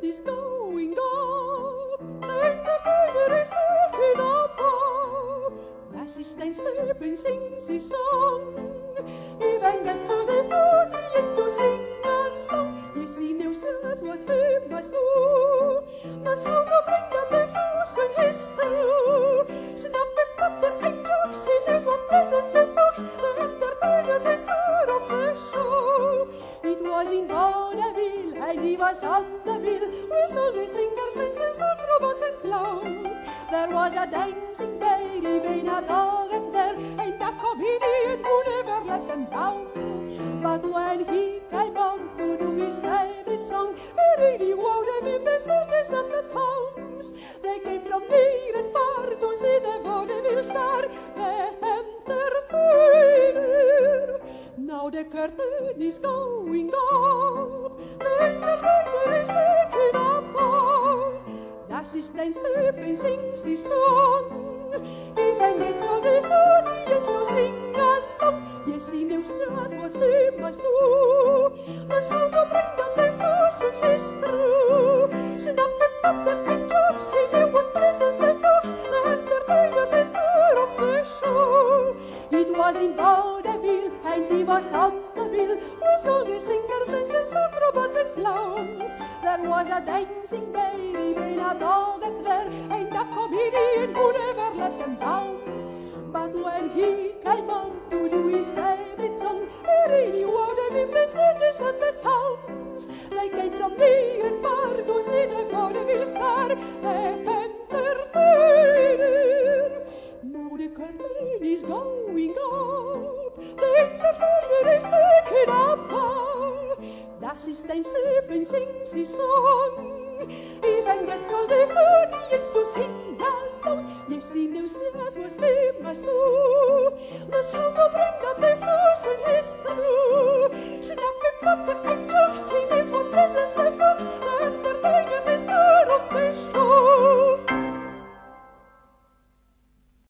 is going up, and the leader is looking above. Das ist ein Snappy, singt sie Song. Even get so the audience to sing along. Yes, he knows that's what he must do. Must how to bring down the house when he's through. Snappy, butter, and jokes, he knows what pleases the folks. The entertainer, the star of the show. It was in vaudeville, and he was on the bill, with all the singers, dancers, acrobats, and clowns. There was a dancing baby, even a dog there, and a comedian who never let them down. But when he came on to do his favorite song, he really wowed them in the circus and the towns. They came from near and far to see the vaudeville star, the entertainer. Now the curtain is going up, the entertainer is taking up all. Das ist ein Snappy, singt sie Song. Even gets all the audience to sing along. Yes, he knows that's what he must do. Must how to bring down the house when he's through. Snappy, butter, and jokes, he knew what pleases the folks. The entertainer, the star of the show. It was in vaudeville, and he was on the bill, with all the singers, dancers, acrobats, and clowns. There was a dancing baby, and a dog there, and a comedian who never let them down. But when he came on to do his favorite song, he really wowed them in the cities and the towns. They came from near and far to see the vaudeville star, the entertainer. Now the curtain is going up, the entertainer is taking up all. Das ist ein Snappy, singt sie Song. Even gets all the audience to sing along. Yes, he knows that's what he must do. Must how to bring down the house when he's through. Snappy, butter, and jokes,